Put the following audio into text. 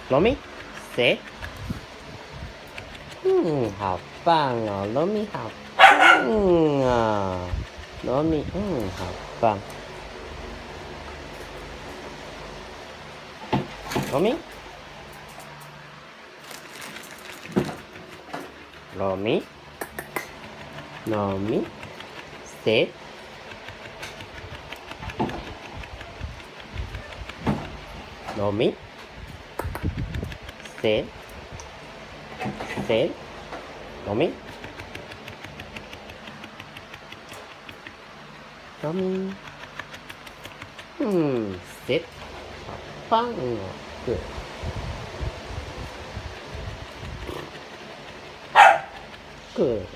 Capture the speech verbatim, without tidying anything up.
Romy, sit. 嗯，好棒哦，Romy 好棒啊，Romy，嗯，好棒。Romy, Romy, Romy, sit. Romy, sit. Sit. Romy, Romy. 嗯，sit. 好棒哦，good. Good.